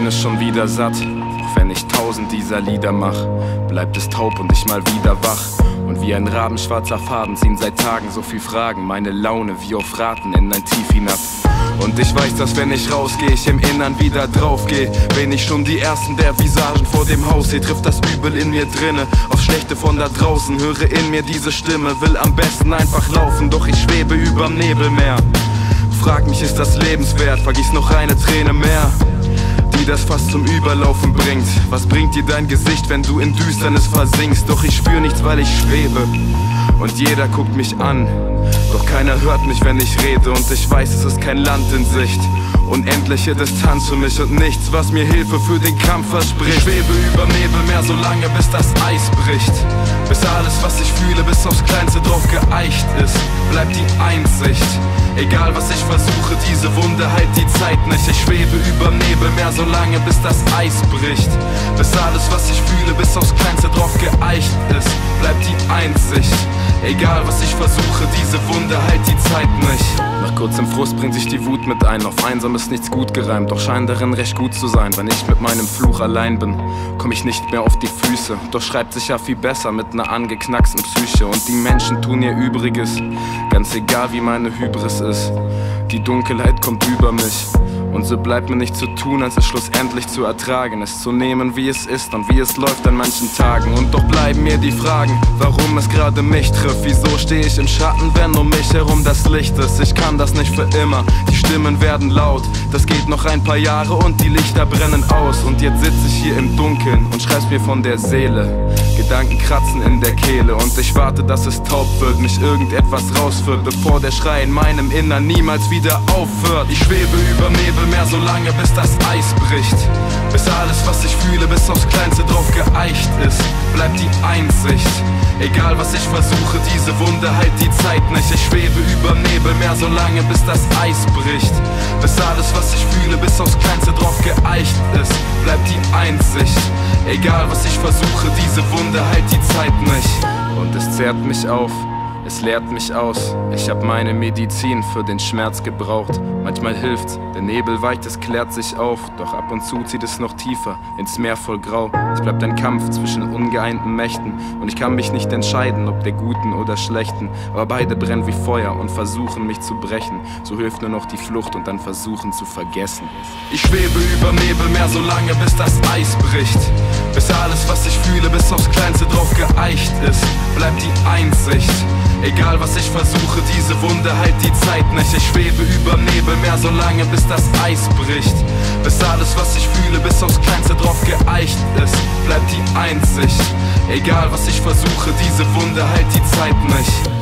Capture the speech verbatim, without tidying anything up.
es schon wieder satt. Auch wenn ich tausend dieser Lieder mach, bleibt es taub und ich mal wieder wach. Und wie ein rabenschwarzer Faden ziehen seit Tagen so viel Fragen meine Laune wie auf Raten in ein Tief hinab. Und ich weiß, dass wenn ich rausgeh, ich im Innern wieder draufgeh. Bin ich schon die ersten der Visagen vor dem Haus. Hier trifft das Übel in mir drinne auf Schlechte von da draußen. Höre in mir diese Stimme, will am besten einfach laufen, doch ich schwebe überm Nebelmeer. Frag mich, ist das lebenswert? Vergiss noch eine Träne mehr, die das fast zum Überlaufen bringt. Was bringt dir dein Gesicht, wenn du in Düsternis versinkst? Doch ich spür nichts, weil ich schwebe und jeder guckt mich an. Doch keiner hört mich, wenn ich rede und ich weiß, es ist kein Land in Sicht. Unendliche Distanz für mich und nichts, was mir Hilfe für den Kampf verspricht. Ich schwebe überm Nebelmeer so lange, bis das Eis bricht. Bis alles, was ich fühle, bis aufs Kleinste drauf geeicht ist. Bleibt die Einsicht. Egal was ich versuche, diese Wunde heilt die Zeit nicht. Ich schwebe überm Nebelmeer so lange, bis das Eis bricht. Bis alles, was ich fühle, bis aufs Kleinste drauf geeicht ist. Bleibt die Einsicht. Egal was ich versuche, diese Wunde heilt die Zeit nicht. Nach kurzem Frust bringt sich die Wut mit ein. Auf einsam ist nichts gut gereimt, doch scheint darin recht gut zu sein. Wenn ich mit meinem Fluch allein bin, komm ich nicht mehr auf die Füße. Doch schreibt sich ja viel besser mit ner angeknacksten Psyche. Und die Menschen tun ihr Übriges, ganz egal wie meine Hybris ist. Die Dunkelheit kommt über mich und so bleibt mir nichts zu tun, als es schlussendlich zu ertragen, es zu nehmen, wie es ist und wie es läuft an manchen Tagen. Und doch bleiben mir die Fragen, warum es gerade mich trifft. Wieso stehe ich im Schatten, wenn um mich herum das Licht ist? Ich kann das nicht für immer, die Stimmen werden laut. Das geht noch ein paar Jahre und die Lichter brennen aus. Und jetzt sitze ich hier im Dunkeln und schreib's mir von der Seele. Gedanken kratzen in der Kehle und ich warte, dass es taub wird, mich irgendetwas rausführt, bevor der Schrei in meinem Innern niemals wieder aufhört. Ich schwebe überm Nebelmeer so lange, bis das Eis bricht. Bis alles, was ich fühle, bis aufs Kleinste drauf geeicht ist. Bleibt die Einsicht. Egal was ich versuche, diese Wunde heilt die Zeit nicht. Ich schwebe überm Nebelmeer so lange, bis das Eis bricht. Bis alles, was ich fühle, bis aufs Kleinste drauf geeicht ist. Bleibt die Einsicht. Egal was ich versuche, diese Wunde heilt die Zeit nicht. Und es zehrt mich auf, es leert mich aus. Ich hab meine Medizin für den Schmerz gebraucht. Manchmal hilft's, der Nebel weicht, es klärt sich auf. Doch ab und zu zieht es noch tiefer ins Meer voll Grau. Es bleibt ein Kampf zwischen ungeeinten Mächten und ich kann mich nicht entscheiden, ob der Guten oder Schlechten. Aber beide brennen wie Feuer und versuchen mich zu brechen. So hilft nur noch die Flucht und dann versuchen zu vergessen. Ich schwebe überm Nebelmeer so lange, bis das Eis bricht. Bis alles, was ich fühle, bis aufs Kleinste drauf geeicht ist. Bleibt die Einsicht. Egal was ich versuche, diese Wunde heilt die Zeit nicht. Ich schwebe überm Nebelmeer so lange, bis das Eis bricht. Bis alles, was ich fühle, bis aufs Kleinste drauf geeicht ist. Bleibt die Einsicht. Egal was ich versuche, diese Wunde heilt die Zeit nicht.